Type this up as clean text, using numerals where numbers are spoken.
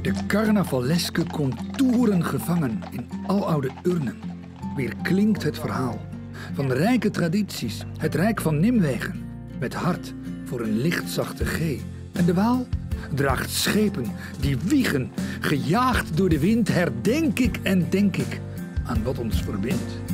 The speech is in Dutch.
De carnavaleske contouren gevangen in aloude urnen. Weer klinkt het verhaal van de rijke tradities, het rijk van Nimwegen, met hart voor een lichtzachte G. En de Waal draagt schepen die wiegen, gejaagd door de wind, herdenk ik en denk ik aan wat ons verbindt.